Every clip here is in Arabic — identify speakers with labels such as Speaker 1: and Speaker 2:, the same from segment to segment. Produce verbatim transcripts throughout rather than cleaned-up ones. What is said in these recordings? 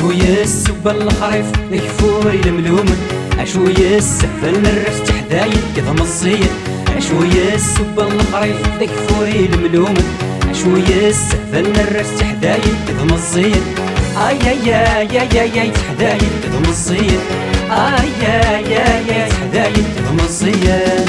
Speaker 1: شوية السبة الخريف ذكفوري الملومن شوية السفل الرست حدايد كذا مصير شوية السبة الخريف ذكفوري الملومن شوية السفل الرست حدايد كذا مصير اي يا يا يا يا حدايد كذا مصير اي يا يا يا حدايد كذا مصير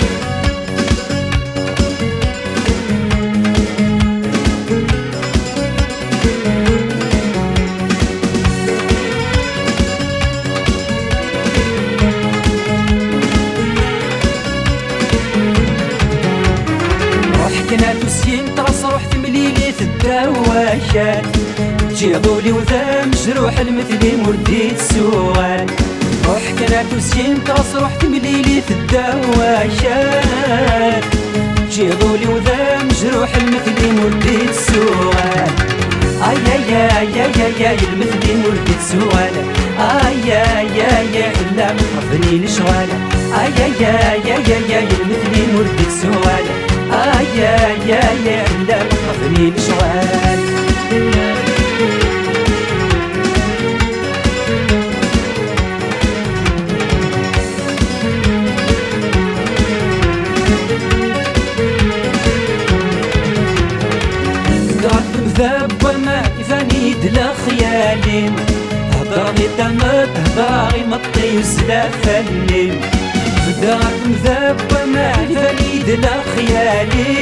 Speaker 1: كنا توسين ترص روحت مليلي في الدواشات تجي عضولي وذا مجروح المثلي مرديت سؤال روح كنا توسين ترص روحت مليلي في الدواشات تجي عضولي وذا مجروح المثلي مرديت سؤال اي يا يا يا يا المثلي مرديت سؤال اي يا يا يا الا مطرفني لشغال اي يا يا يا يا المثلي مرديت سؤال آه يا يا يا إلا مطرفني لشغال قعد مذاب وما يفاني دلا خيالي هضرني تمت هضري مطي وسلاف الليل بدات مذاب وما يفاني دلا خيالي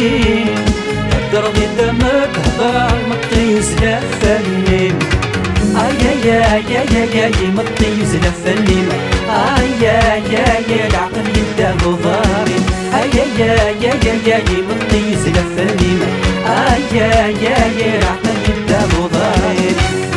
Speaker 1: هضرني تمت هضري مطي وسلاف الليل اي يا يا يا يا يا مطي وسلاف الليل اي يا يا يا العقل يبدا بضاري اي يا يا يا يا يا مطي وسلاف الليل اي يا يا يا العقل يبدا بضاري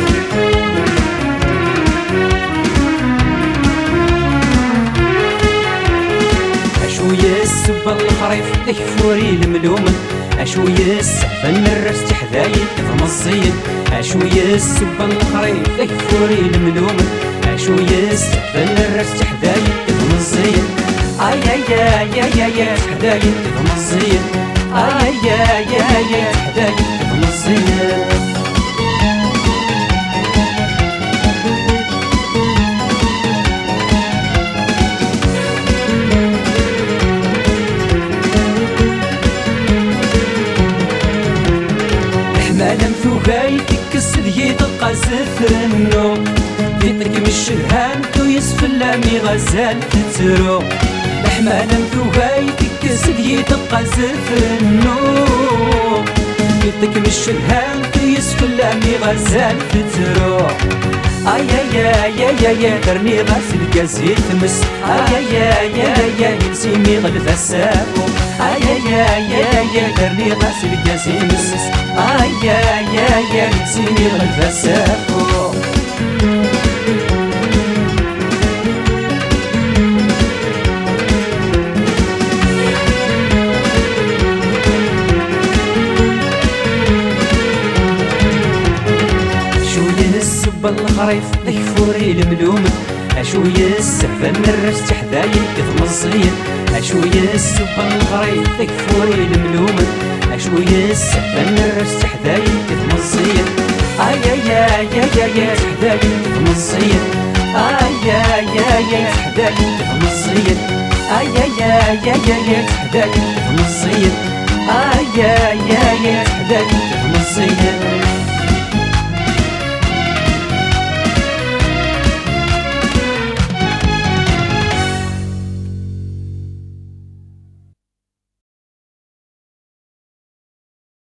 Speaker 1: شوية السبة الخريف ذكفوري الملومن شوية السفن الرست حذايد كذا مصيد شوية السبة الخريف ذكفوري الملومن شوية السفن الرست حذايد كذا مصيد اي يا يا يا يا حذايد كذا مصيد اي يا يا يا حذايد كذا مصيد مالم ثوغاي تكس ديي تلقى زفر النوم فيطك من الشرهان تو يسفل لامي غزال تترو مالم ثوغاي تكس ديي تلقى زفر النوم فيطك من الشرهان تو يسفل لامي غزال تترو اي يا يا يا يا درني غاسل كازي تمس اي يا يا يا نسيمي غلف السابو اي يا يا يا درني غاسل كازي تمس اي يا يا يا نسيمي غلف السابو الخريف ذكفوري الملومن شوية السفن الرست حدايد كذ مصيد شوية السبة الخريف ذكفوري الملومن شوية السفن الرست حدايد كذ مصيد اي يا يا يا يا حدايد كذ مصيد اي يا يا يا حدايد كذ مصيد اي يا يا يا يا حدايد كذ مصيد اي يا يا يا حدايد كذ مصيد